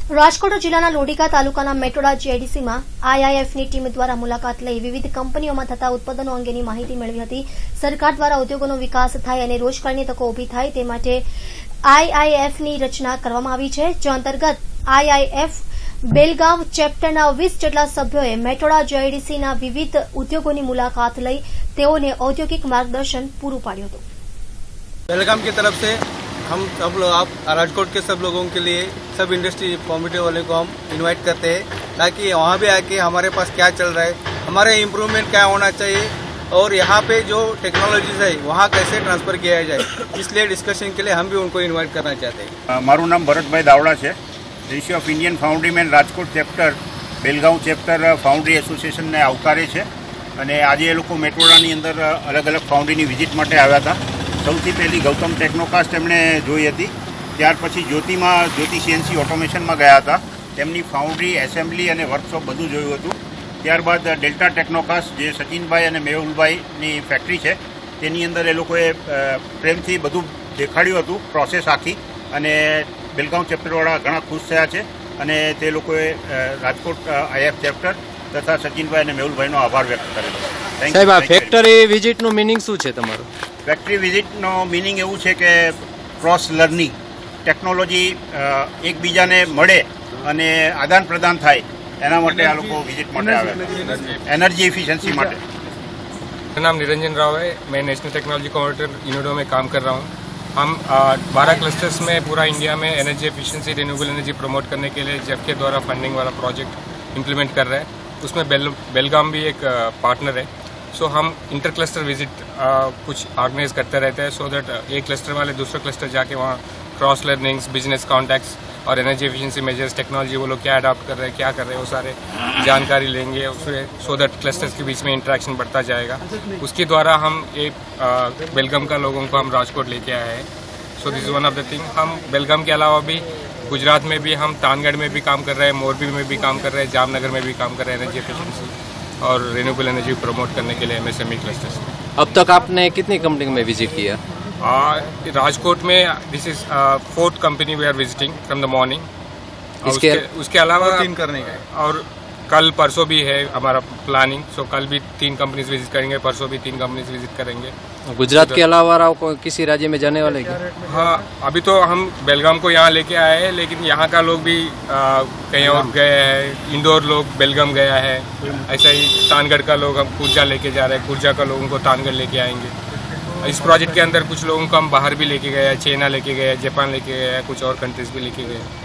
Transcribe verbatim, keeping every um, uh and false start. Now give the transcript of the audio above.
રાજકોટ જિલ્લાના લોડીકા તાલુકાના મેટોડા જીઆઈડીસીમાં આઈઆઈએફની ટીમ દ્વારા મુલાકાત લઈ વિવિધ કંપનીઓમાં થતા ઉત્પાદનો અંગેની માહિતી મેળવી હતી। સરકાર દ્વારા ઉદ્યોગોનો વિકાસ થાય અને રોજગારીની તકો ઊભી થાય તે માટે આઈઆઈએફની રચના કરવામાં આવી છે, જે અંતર્ગત આઈઆઈએફ બેલગામ ચેપ્ટરના વીસ જેટલા સભ્યોએ મેટોડા જીઆઈડીસીના વિવિધ ઉદ્યોગોની મુલાકાત લઈ તેઓને ઔદ્યોગિક માર્ગદર્શન પૂરું પાડ્યું હતું। बेलगाम की तरफ से हम सब लोग आप राजकोट के सब लोगों के लिए सब इंडस्ट्री कॉम्पिटिव वाले को हम इनवाइट करते हैं, ताकि वहाँ भी आके हमारे पास क्या चल रहा है, हमारे इम्प्रूवमेंट क्या होना चाहिए और यहाँ पे जो टेक्नोलॉजीज है वहाँ कैसे ट्रांसफर किया जाए, इसलिए डिस्कशन के लिए हम भी उनको इन्वाइट करना चाहते हैं। मारू नाम भरतभाई दावड़ा है, रेशी of Indian foundry man Rajkot chapter Belgaum chapter foundry association ने आवकारे है અને આજે એ લોકો મેટોડાની અંદર અલગ અલગ ફાઉન્ડ્રીની વિઝિટ માટે આવ્યા હતા। સૌથી પહેલી ગૌતમ ટેકનોકાસ્ટ એમણે જોઈ હતી, ત્યાર પછી જ્યોતિમાં જ્યોતિ સીએનસી ઓટોમેશનમાં ગયા હતા, તેમની ફાઉન્ડ્રી એસેમ્બલી અને વર્કશોપ બધું જોયું હતું। ત્યારબાદ ડેલ્ટા ટેકનોકાસ્ટ જે સચિનભાઈ અને મેહુલભાઈની ફેક્ટરી છે તેની અંદર એ લોકોએ પ્રેમથી બધું દેખાડ્યું હતું, પ્રોસેસ આખી, અને બેલગામ ચેપ્ટરવાળા ઘણા ખુશ થયા છે અને તે લોકોએ રાજકોટ આઈએફ ચેપ્ટર તથા સચિનભાઈ અને મેહુલભાઈનો આભાર વ્યક્ત કરેલો। સાહેબ, આ ફેક્ટરી વિઝિટનું મિનિંગ શું છે તમારું? ફેક્ટરી વિઝિટનો મિનિંગ એવું છે કે ક્રોસ લર્નિંગ, ટેકનોલોજી એકબીજાને મળે અને આદાન પ્રદાન થાય, એના માટે આ લોકો વિઝિટ માટે આવ્યા, एनर्जी एफिशिएंसी માટે। मेरा नाम निरंजन राव है, मैं नेशनल टेक्नोलॉजी कोऑर्डिनेटर इनोडो में काम कर रहा हूँ। हम बारह क्लस्टर्स में पूरा इंडिया में energy efficiency renewable energy promote करने के लिए जेफ के द्वारा फंडिंग वाला प्रोजेक्ट इम्प्लीमेंट कर रहे हैं। उसमें बेल बेलगाम भी एक पार्टनर है। सो हम इंटर क्लस्टर विजिट कुछ ऑर्गेनाइज करते रहते हैं, सो दैट एक क्लस्टर वाले दूसरे क्लस्टर जाके वहाँ क्रॉस लर्निंग्स, बिजनेस कॉन्टैक्ट्स और एनर्जी एफिशिएंसी मेजर्स, टेक्नोलॉजी वो लोग क्या अडॉप्ट कर रहे हैं, क्या कर रहे हैं, वो सारे जानकारी लेंगे उससे, सो दैट क्लस्टर्स के बीच में इंटरेक्शन बढ़ता जाएगा। उसके द्वारा हम एक बेलगाम का लोगों को हम राजकोट लेके आए हैं। So this is one of the thing. हम बेलगाम के अलावा भी गुजरात में भी हम तानगढ़ में भी काम कर रहे हैं, मोरबी में भी काम कर रहे हैं, जामनगर में भी काम कर रहे हैं एनर्जी एफिशिएंसी और रिन्यूएबल एनर्जी प्रमोट करने के लिए एमएसएमई क्लस्टर्स। अब तक आपने कितनी कंपनी में विजिट किया? राजकोट में this is fourth company we are visiting from the morning. उसके उसके अलावा तीन करने का और कल परसों भी है हमारा प्लानिंग। सो कल भी तीन कंपनीज विजिट करेंगे, परसों भी तीन कंपनीज विजिट करेंगे। गुजरात के अलावा कोई किसी राज्य में जाने वाले क्या? हाँ, अभी तो हम बेलगाम को यहाँ लेके आए हैं, लेकिन यहाँ का लोग भी आ, कहीं और गए हैं। इंदौर लोग बेलगाम गया है, ऐसा ही तानगढ़ का लोग हम कुर्जा लेके जा रहे हैं, कुर्जा का लोगों को तानगढ़ लेके आएंगे। इस प्रोजेक्ट के अंदर कुछ लोगों को हम बाहर भी लेके गए हैं, चाइना लेके गए, जापान लेके गए, कुछ और कंट्रीज भी लेके गए।